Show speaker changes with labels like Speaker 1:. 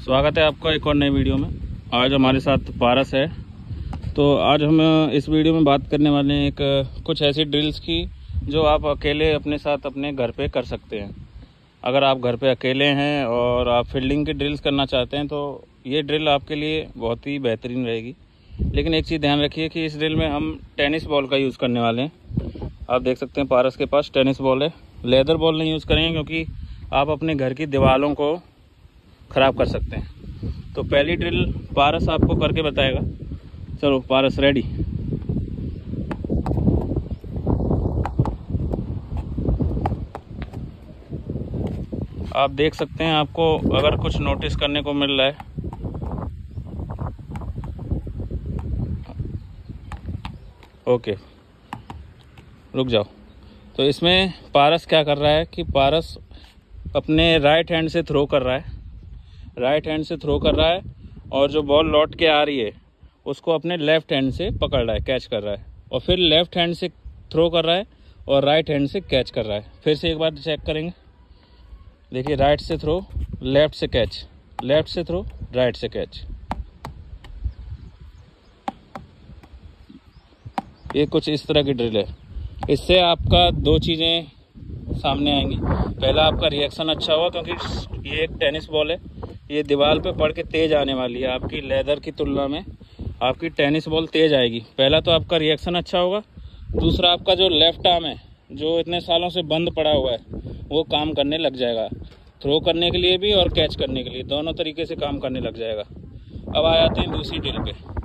Speaker 1: स्वागत है आपका एक और नई वीडियो में। आज हमारे साथ पारस है। तो आज हम इस वीडियो में बात करने वाले हैं कुछ ऐसी ड्रिल्स की जो आप अकेले अपने साथ अपने घर पे कर सकते हैं। अगर आप घर पे अकेले हैं और आप फील्डिंग की ड्रिल्स करना चाहते हैं तो ये ड्रिल आपके लिए बहुत ही बेहतरीन रहेगी। लेकिन एक चीज़ ध्यान रखिए कि इस ड्रिल में हम टेनिस बॉल का यूज़ करने वाले हैं। आप देख सकते हैं पारस के पास टेनिस बॉल है। लेदर बॉल नहीं यूज़ करेंगे क्योंकि आप अपने घर की दीवारों को ख़राब कर सकते हैं। तो पहली ड्रिल पारस आपको करके बताएगा। चलो पारस रेडी। आप देख सकते हैं आपको अगर कुछ नोटिस करने को मिल रहा है। ओके रुक जाओ। तो इसमें पारस क्या कर रहा है कि पारस अपने राइट हैंड से थ्रो कर रहा है। राइट हैंड से थ्रो कर रहा है और जो बॉल लौट के आ रही है उसको अपने लेफ़्ट हैंड से पकड़ रहा है, कैच कर रहा है, और फिर लेफ़्ट हैंड से थ्रो कर रहा है और राइट हैंड से कैच कर रहा है। फिर से एक बार चेक करेंगे। देखिए राइट से थ्रो, लेफ़्ट से कैच, लेफ़्ट से थ्रो, राइट से कैच। ये कुछ इस तरह की ड्रिल है। इससे आपका दो चीज़ें सामने आएंगी। पहला, आपका रिएक्शन अच्छा होगा क्योंकि ये एक टेनिस बॉल है, ये दीवार पे पड़ के तेज़ आने वाली है। आपकी लेदर की तुलना में आपकी टेनिस बॉल तेज़ आएगी। पहला तो आपका रिएक्शन अच्छा होगा। दूसरा, आपका जो लेफ़्ट आर्म है जो इतने सालों से बंद पड़ा हुआ है वो काम करने लग जाएगा। थ्रो करने के लिए भी और कैच करने के लिए, दोनों तरीके से काम करने लग जाएगा। अब आ जाते हैं दूसरी ड्रिल पे।